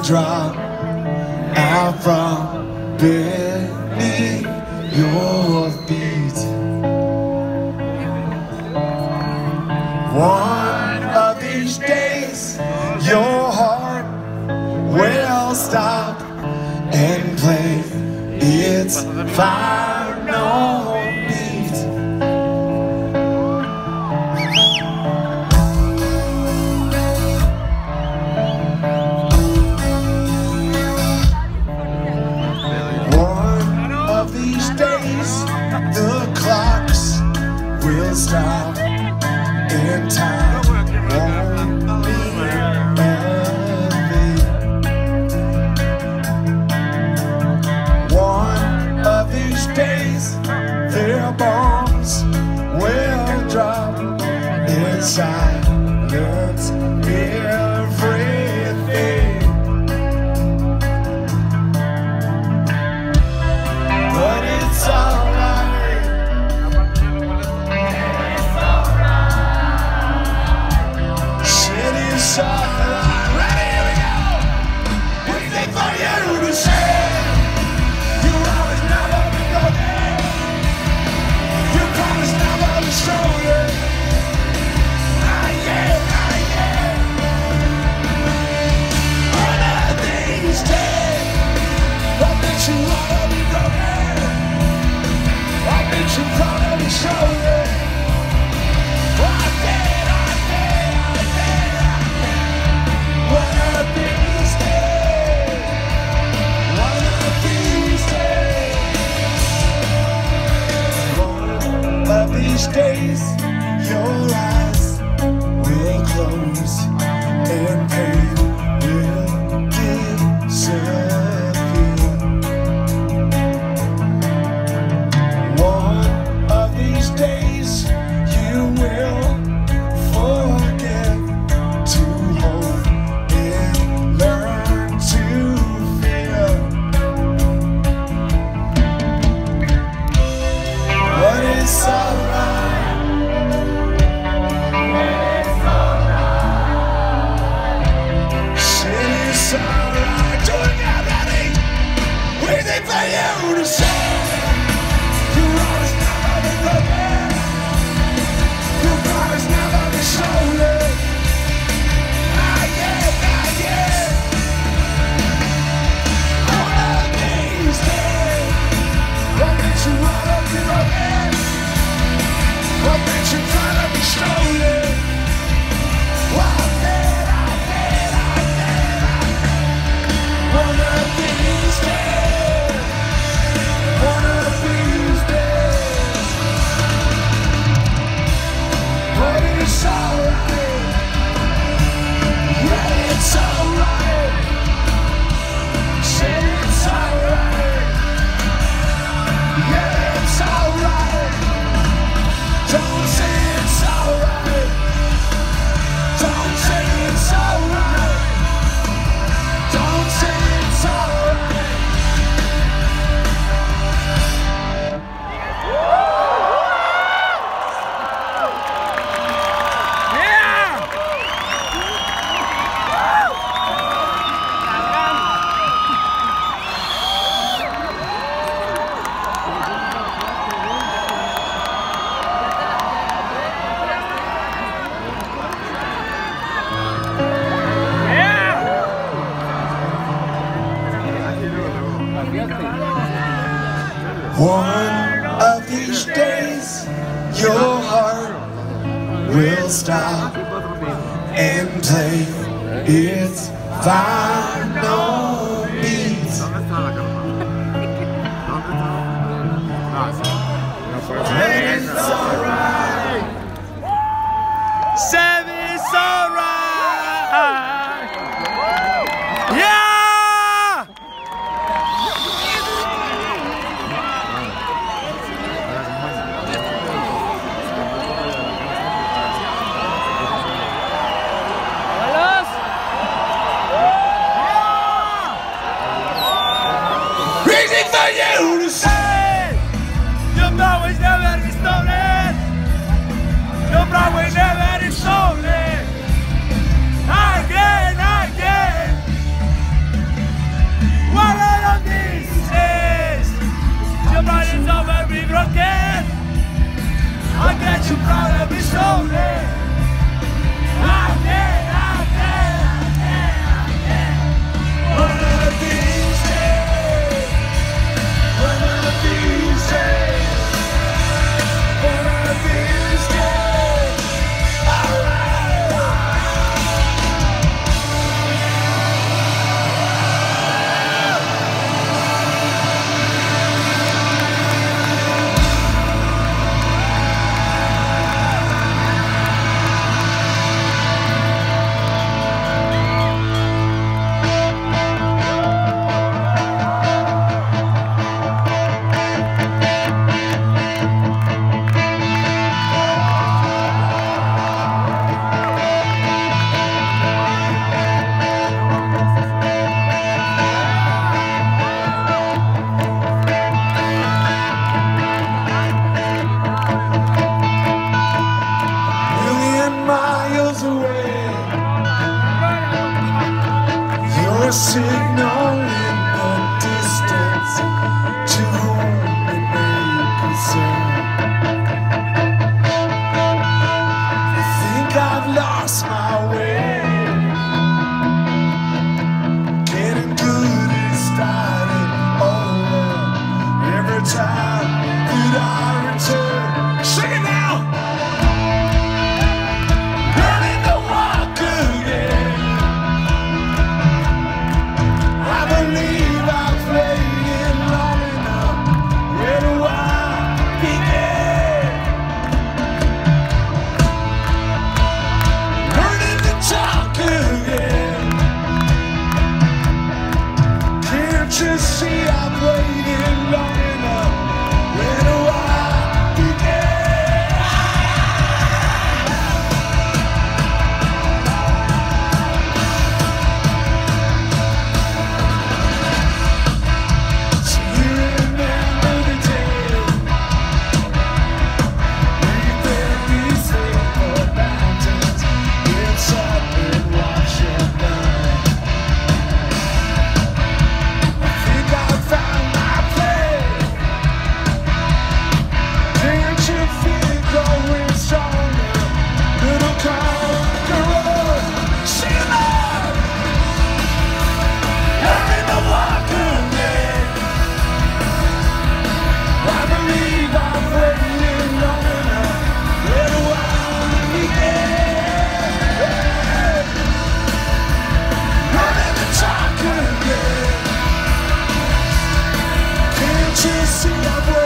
drop out from beneath your feet. One of these days your heart will stop and play its final beat. One of these days the clocks will stop and time won't be heavy. One of these days their bombs will drop in silence everything. But it's alright. Shit is alright. Ready, here we go. Anything for you to say. You always never go there. You promise never to show it. Ah yeah, ah yeah. One of these days, I bet you wanna be broken. I bet you probably show it. I did, I did, I did, I did. One of these days, one of these days, one of these days, your eyes will close and pain will disappear. One of these days you will forget to hold and learn to feel. But it's alright. Shit is alright. Do it now, Daddy. Waiting for you to say. You always never be broken. You promise never to show it. Ah yeah, ah yeah. One of these days, I bet you wanna be broken. I bet you try to be stolen. I did, I did, I did, I did. One of these days, one of these days. But it's alright. Yeah, it's alright. Say it's alright. Yeah, it's alright. Don't say it's alright. Don't say it's alright. Don't say it's alright. One of these days, your heart will stop and play its final beat. And it's alright. Sam, it's alright. Yeah! Waiting for you to say. Your power is never stolen. Your power is never stolen. Again, again. I'll get you proud of me slowly. Out there, out there, out there, out there. One of these days, one of these days, one of these days. Alright. Miles away, your signal in the distance to whom it may concern. I think I've lost my way. Getting good at starting over every time that I return. Sing it now. Just see I've waited long enough. Where do I begin? So you remember the day we felt these simple mountains. It's up and watch it burn. See, I'm